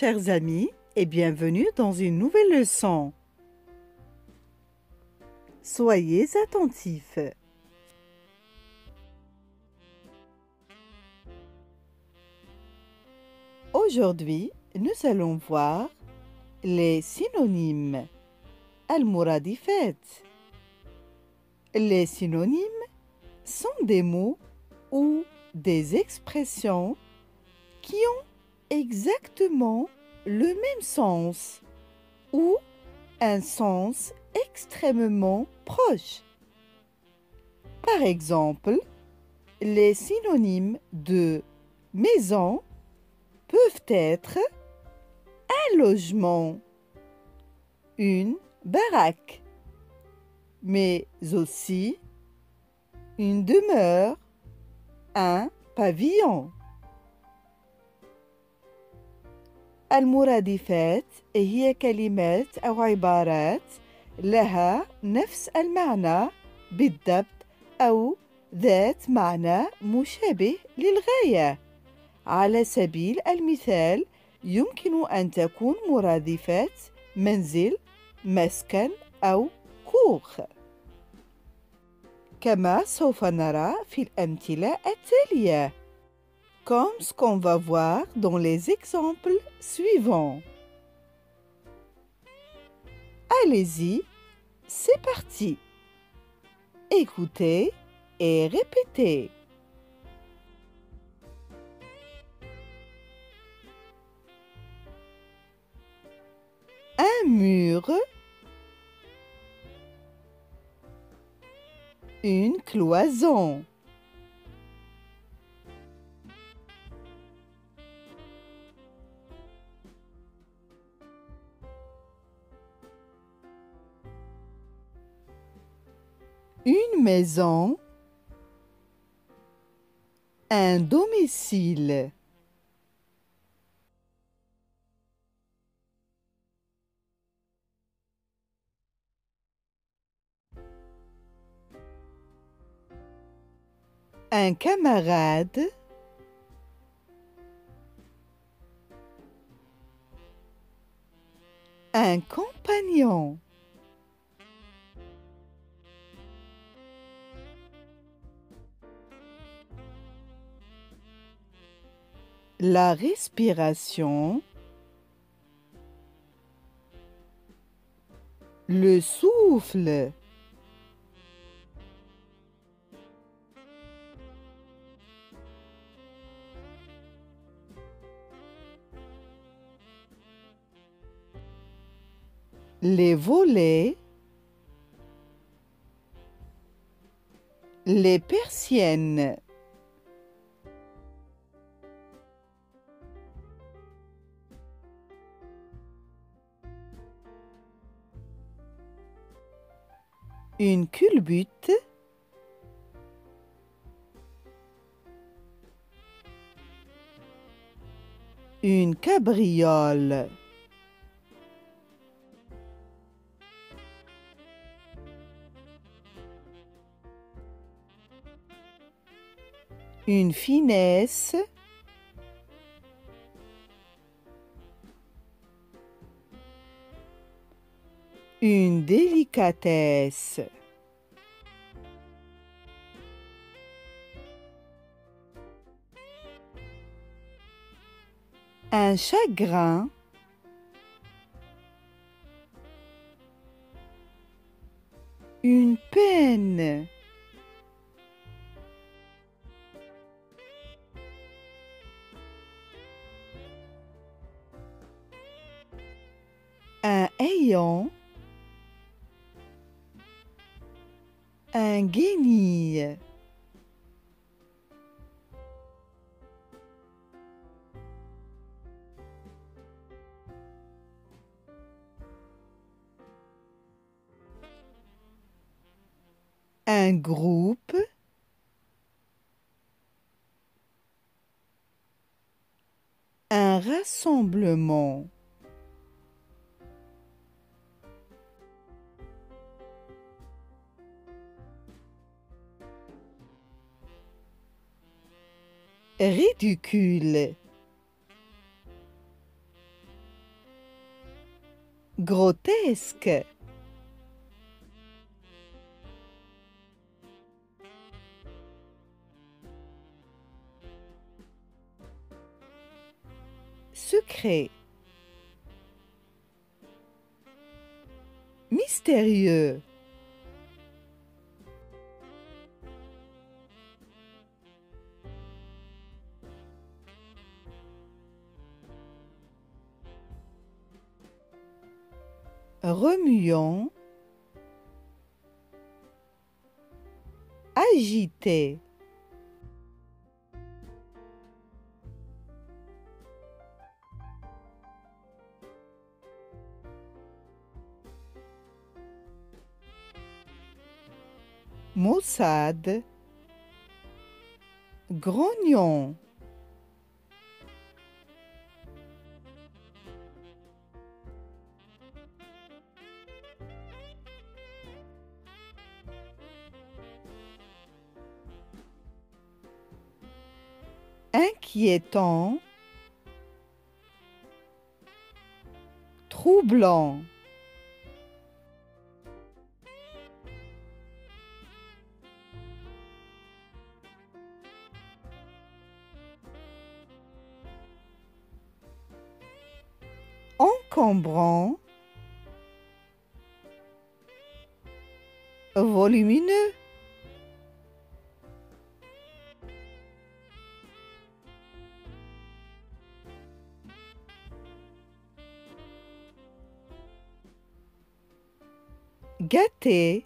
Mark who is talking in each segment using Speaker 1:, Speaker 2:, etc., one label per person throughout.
Speaker 1: chers amis, et bienvenue dans une nouvelle leçon. Soyez attentifs. Aujourd'hui, nous allons voir les synonymes. Al-Muradifat. Les synonymes sont des mots ou des expressions qui ont exactement le même sens ou un sens extrêmement proche. Par exemple, les synonymes de maison peuvent être un logement, une baraque, mais aussi une demeure, un pavillon. المرادفات هي كلمات أو عبارات لها نفس المعنى بالضبط أو ذات معنى مشابه للغاية. على سبيل المثال يمكن أن تكون مرادفات منزل، مسكن أو كوخ، كما سوف نرى في الأمثلة التالية. Comme ce qu'on va voir dans les exemples suivants. Allez-y, c'est parti. Écoutez et répétez. Un mur, une cloison. Une maison, un domicile. Un camarade, un compagnon. La respiration, le souffle. Les volets, les persiennes. Une culbute, une cabriole. Une finesse, une délicatesse. Un chagrin, une peine. Un ayant, un guenille. Un groupe, un rassemblement. Ridicule. grotesque, secret, mystérieux, remuant, agité, maussade, grognon, inquiétant, troublant, encombrant, volumineux, gâté,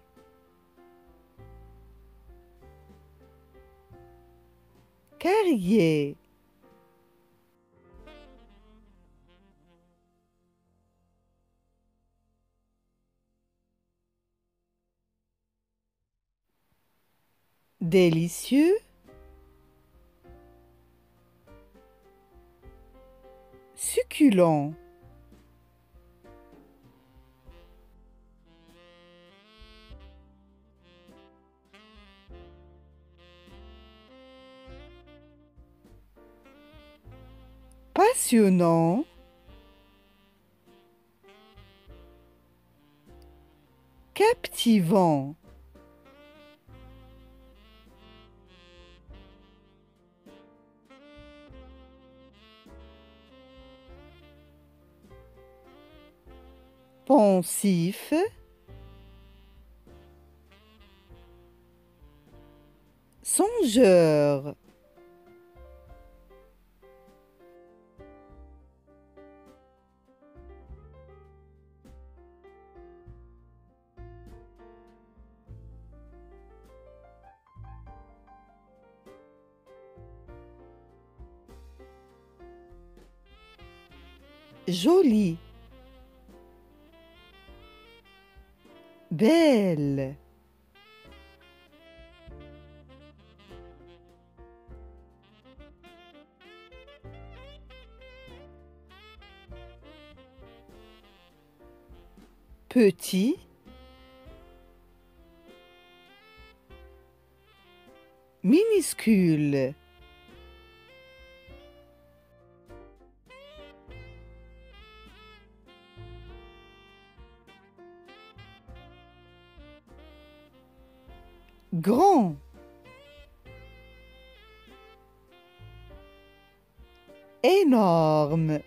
Speaker 1: carrier, délicieux, succulent, passionnant, captivant, pensif, songeur, joli, belle, petit, minuscule, grand, énorme,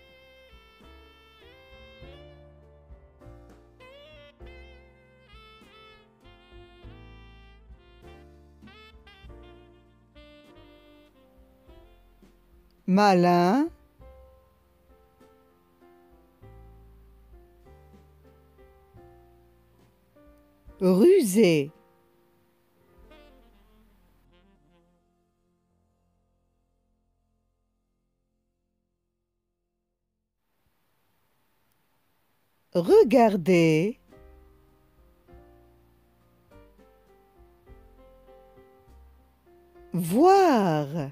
Speaker 1: malin, rusé, regardez, voir,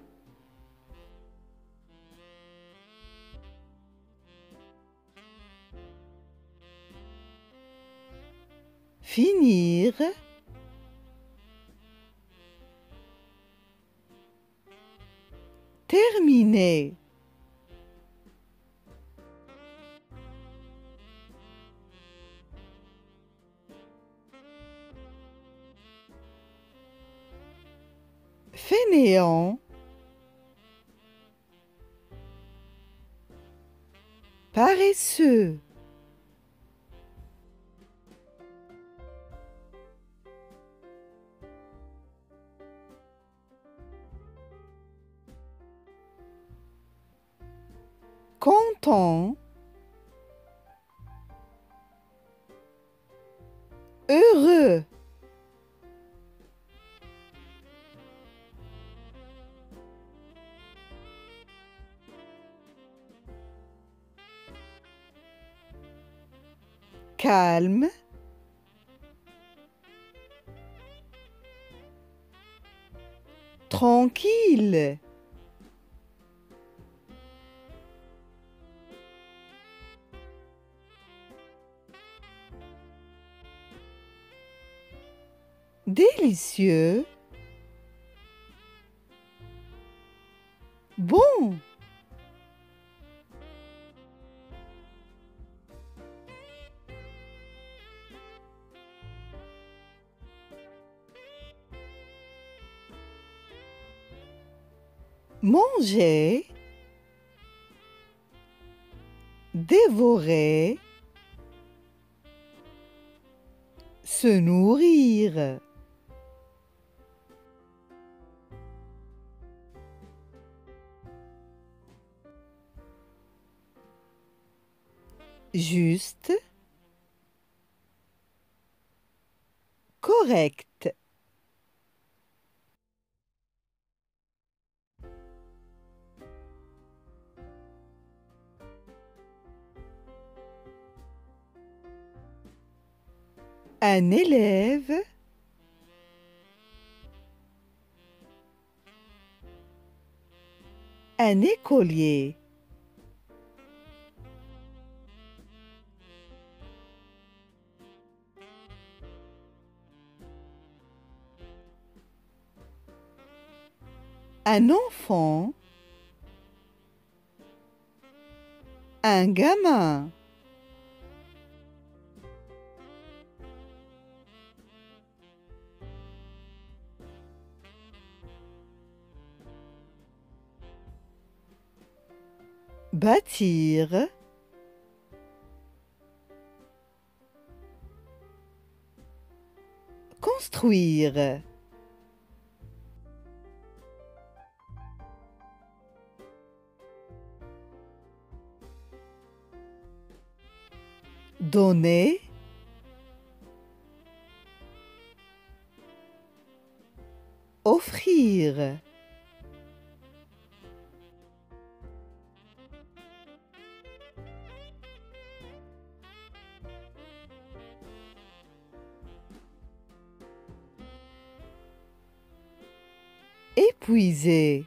Speaker 1: finir, terminer, fainéant, paresseux, content, heureux, calme, tranquille, délicieux, bon, manger, dévorer, se nourrir. Juste, correct. Un élève, un écolier. Un enfant, un gamin. Bâtir, construire. Donner, offrir. Épuisé,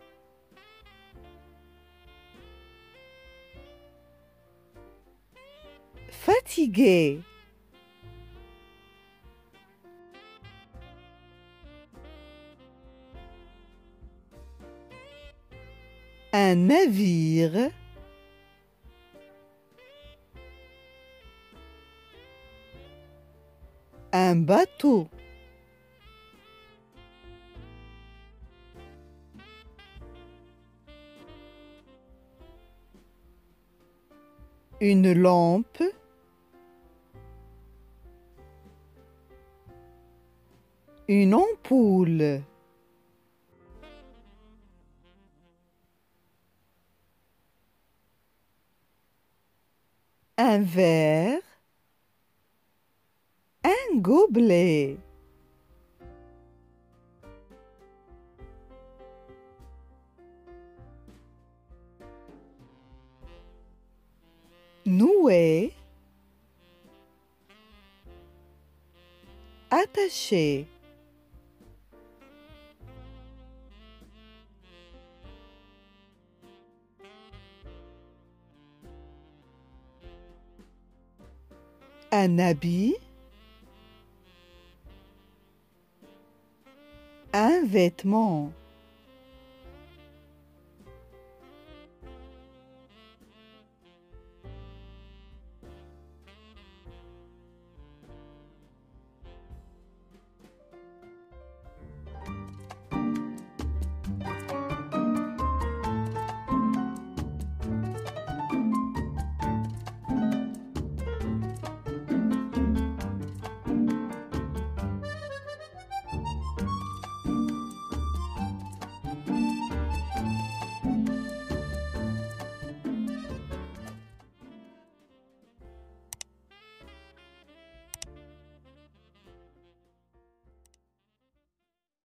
Speaker 1: fatigué, un navire, un bateau. Une lampe, une ampoule. Un verre, un gobelet. Nouer, attacher. Un habit, un vêtement.